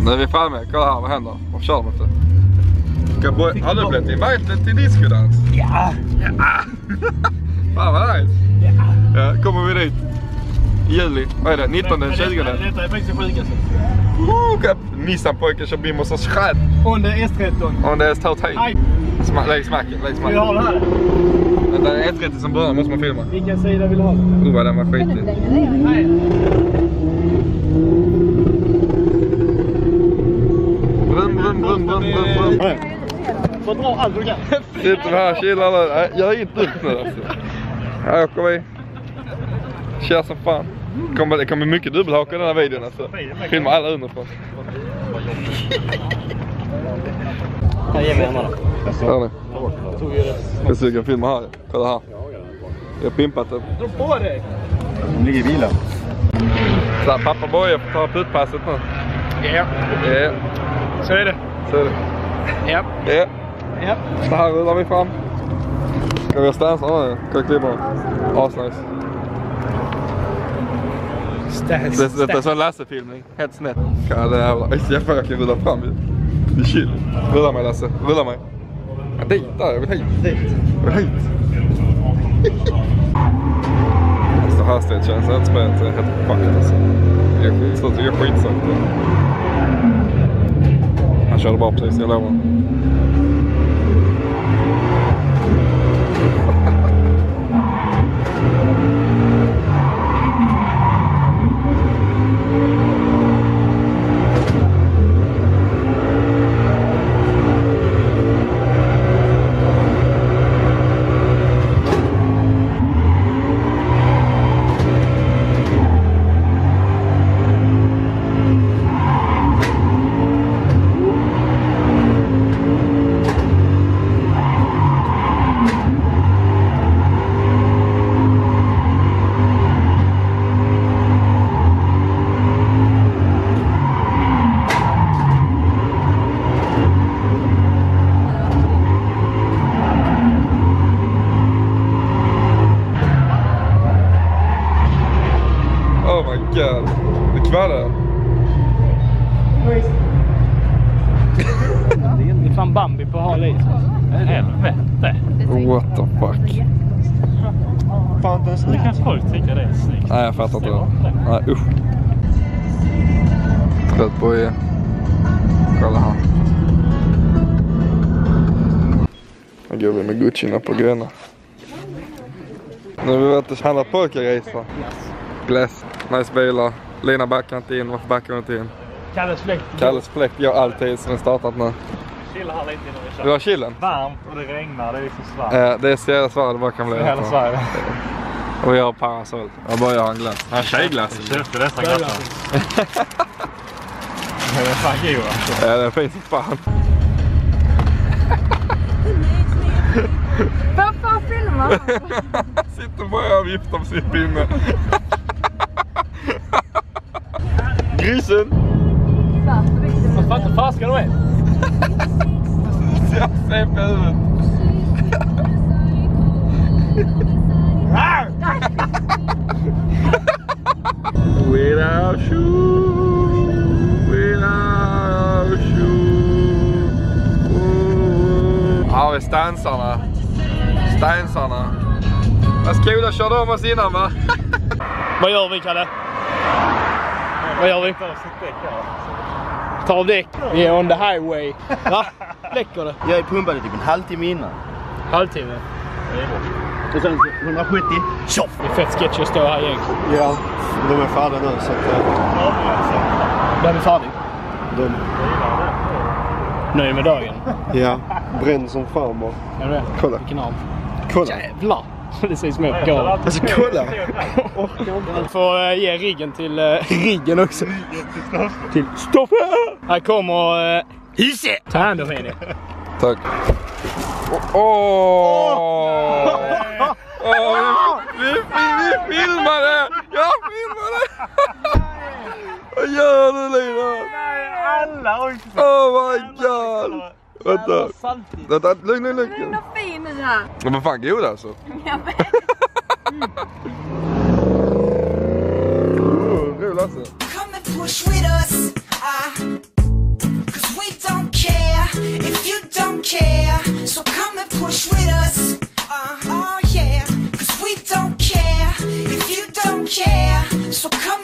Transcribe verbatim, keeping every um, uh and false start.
Nu är vi framme, kolla här, vad händer? Varför kör de inte? Ska har du blivit invited till diskodans? Ja! Ja! Fan vad nice! Ja! Ja, kommer vi dit? I juli, vad är det? nittonde, tjugonde? Detta är faktiskt det sjukaste. Wooo! Nissan-pojken kör bim och så skräd! On the S tretton. On the S tretton. Sma lägg smacken, lägg smacken. Vi har det här. Vänta, det är S trettio som börjar, måste man filma. Vilken sida vill du ha? Oh, vad den var skitig. Nej. Brum, brum, brum, brum, brum, brum. Så dra allt du kan. Sitter vi här, chillar nu. Nej, jag är inte upp nu alltså. Här åker vi. Kör som fan. Kommer, det kommer mycket dubbelhaka i den här videon alltså. Filmar alla underifrån. Jag ger mig hemma då. Hör ni? Jag ska försöka filma här. Kolla här. Jag har pimpat den. Dra på dig! De ligger i bilen. Så här, pappa Boje får ta puttpasset nu. Ja. Ja. Så är det. Så är det. Ja. Ja. Ja. Så här rullar vi fram. Ska vi ha stansar nu? Kolla klibbarna. Asnice. Stans. Det, detta är så en Lasse-filmning. Helt snett. Ja, det är jävla... Jag får jag kan rulla fram ju. Det är chill. Rulla mig Lasse. Rulla mig. Ja, dit där. Jag vill hit. Dit. Jag vill hit. Alltså hastighetskänns inte spelet. Det är helt fucked alltså. Jag är skitsåt. Jag är skitsåt. Han körde bara precis. Jag lovar. God. Det kvar där. Det är fan Bambi på hal is. Helvete. What the fuck. Fan, det är snyggt. Det kan folk tycka det är snyggt. Nej, jag fattar inte det. Nej, usch. Trött på er. Kolla här. Nu går vi med Gucci på gröna. Nu har vi varit och handlat polkaresor. Glass. Nice bilar. Lina backar inte in. Varför backar hon inte in? Kalles fläkt. Kalles fläkt gör alltid som den startat nu. Chilla här lite innan vi kör. Du har chillen? Varmt och det regnar. Det är så svart. Eh, det är så jävla svart det bara kan bli. Hela Sverige. Och jag har parasoll. Jag bara har en glass. Här tjejglass. Jag köpte dessa glassar. Det är fan god alltså. Ja, det är fint som fan. Vad fan filmar? Sitter bara och viftar på sin pinne. Grisen! Vad fan inte fast ska de är? Jag ser på huvudet. Without you, without you. Här har vi stansarna. Stansarna. Vad skola körde om oss innan va? Vad gör vi, Kalle? Vad gör vi? Ta av däck. Vi är on the highway. Va? Läcker det? Jag är pumpade typ en halvtimme innan. Halvtimme. Och sen hundrasjuttio. Tjoff! Det är fett sketch att stå här igen. Ja, de är färdiga nu så att... Den är färdig. De... Nöjd med dagen. Ja, bränd som fan bara. Är det? Kolla. Vilken arm. Kolla. Jävlar. Det ser som ett gav. Alltså kolla. Vi får uh, ge riggen till uh, riggen också. Till stopp. Här kommer uh, huset. Ta hand om henne. Tack. Åh! Oh, oh. oh, vi, vi, vi filmade! Jag filmade! Vad gör du Lina? Alla också. Oh my god! Vänta. Vänta, lugn, lugn, lugn. Du är nog fin nu här. Men vad fan god alltså? Jag vet. Oh, roligt alltså. Come and push with us. Ah. care, so come and push with us. Uh, oh yeah, cause we don't care if you don't care, so come